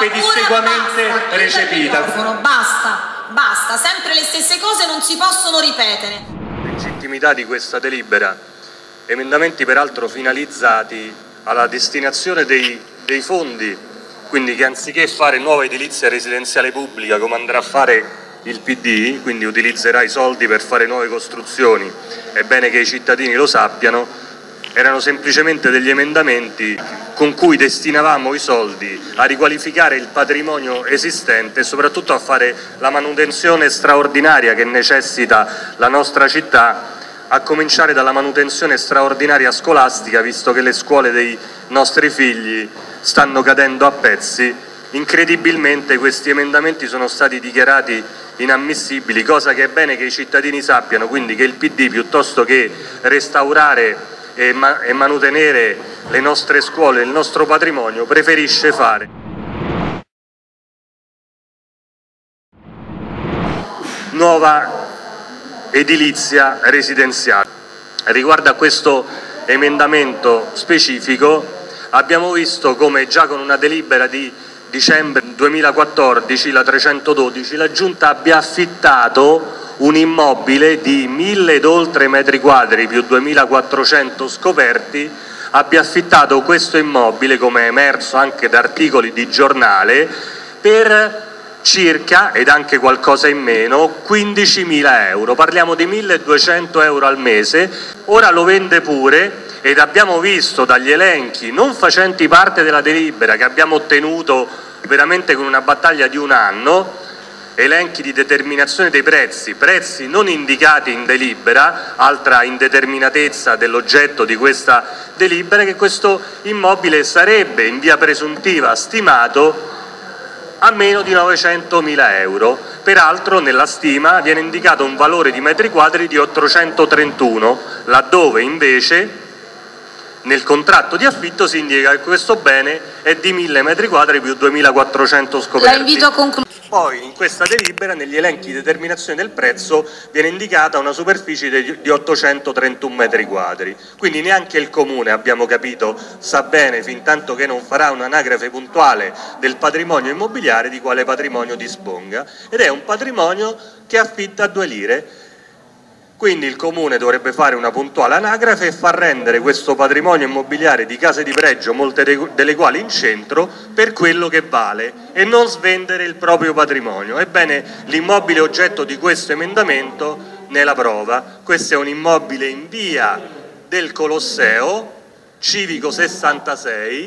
pedissequamente recepita. Basta, sempre le stesse cose non si possono ripetere. Legittimità di questa delibera, emendamenti peraltro finalizzati alla destinazione dei fondi, quindi che anziché fare nuova edilizia residenziale pubblica come andrà a fare il PD, quindi utilizzerà i soldi per fare nuove costruzioni, è bene che i cittadini lo sappiano, erano semplicemente degli emendamenti con cui destinavamo i soldi a riqualificare il patrimonio esistente e soprattutto a fare la manutenzione straordinaria che necessita la nostra città, a cominciare dalla manutenzione straordinaria scolastica, visto che le scuole dei nostri figli stanno cadendo a pezzi. Incredibilmente questi emendamenti sono stati dichiarati inammissibili, cosa che è bene che i cittadini sappiano, quindi che il PD, piuttosto che restaurare e manutenere le nostre scuole, il nostro patrimonio, preferisce fare nuova edilizia residenziale. Riguardo a questo emendamento specifico, abbiamo visto come già con una delibera di dicembre 2014, la 312, la Giunta abbia affittato un immobile di 1000 ed oltre metri quadri più 2400 scoperti, abbia affittato questo immobile, come è emerso anche da articoli di giornale, per circa, ed anche qualcosa in meno, 15.000 euro. Parliamo di 1.200 euro al mese. Ora lo vende pure, ed abbiamo visto dagli elenchi non facenti parte della delibera, che abbiamo ottenuto veramente con una battaglia di un anno, elenchi di determinazione dei prezzi, prezzi non indicati in delibera, altra indeterminatezza dell'oggetto di questa delibera, che questo immobile sarebbe in via presuntiva stimato a meno di 900.000 euro. Peraltro nella stima viene indicato un valore di metri quadri di 831, laddove invece nel contratto di affitto si indica che questo bene è di 1000 metri quadri più 2400 scoperti. La invito a concludere. Poi in questa delibera, negli elenchi di determinazione del prezzo, viene indicata una superficie di 831 metri quadri. Quindi neanche il Comune, abbiamo capito, sa bene, fin tanto che non farà un'anagrafe puntuale del patrimonio immobiliare, di quale patrimonio disponga. Ed è un patrimonio che affitta a 2 lire. Quindi il Comune dovrebbe fare una puntuale anagrafe e far rendere questo patrimonio immobiliare di case di pregio, molte delle quali in centro, per quello che vale e non svendere il proprio patrimonio. Ebbene, l'immobile oggetto di questo emendamento ne è la prova. Questo è un immobile in via del Colosseo, Civico 66,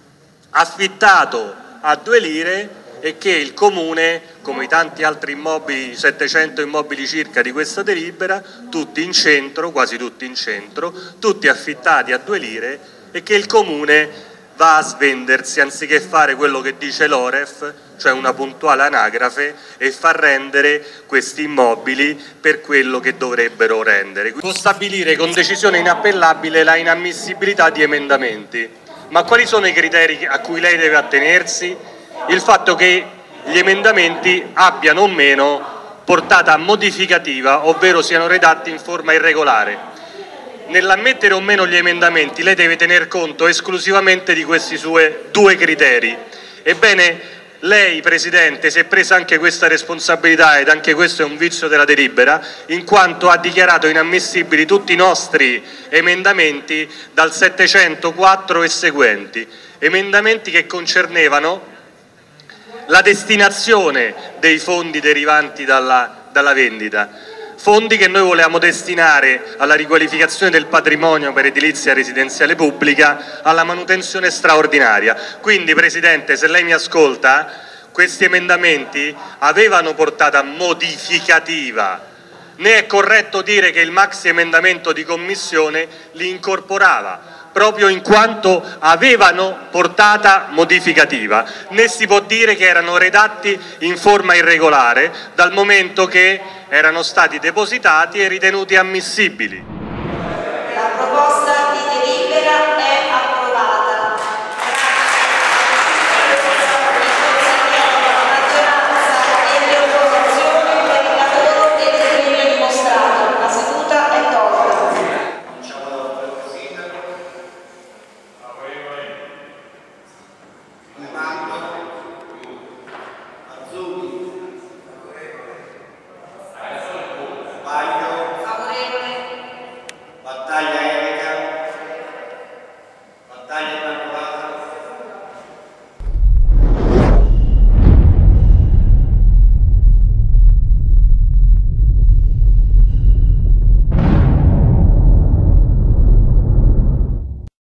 affittato a 2 lire, e che il Comune, come i tanti altri immobili, 700 immobili circa di questa delibera, tutti in centro, quasi tutti in centro, tutti affittati a 2 lire, e che il Comune va a svendersi anziché fare quello che dice l'Oref, cioè una puntuale anagrafe, e far rendere questi immobili per quello che dovrebbero rendere. Può stabilire con decisione inappellabile la inammissibilità di emendamenti. Ma quali sono i criteri a cui lei deve attenersi? Il fatto che gli emendamenti abbiano o meno portata modificativa, ovvero siano redatti in forma irregolare. Nell'ammettere o meno gli emendamenti lei deve tener conto esclusivamente di questi suoi 2 criteri. Ebbene, lei, Presidente, si è presa anche questa responsabilità, ed anche questo è un vizio della delibera, in quanto ha dichiarato inammissibili tutti i nostri emendamenti dal 704 e seguenti, emendamenti che concernevano la destinazione dei fondi derivanti dalla vendita, fondi che noi volevamo destinare alla riqualificazione del patrimonio per edilizia residenziale pubblica, alla manutenzione straordinaria. Quindi, Presidente, se lei mi ascolta, questi emendamenti avevano portata modificativa. Né è corretto dire che il maxi emendamento di commissione li incorporava, proprio in quanto avevano portata modificativa, né si può dire che erano redatti in forma irregolare, dal momento che erano stati depositati e ritenuti ammissibili. La proposta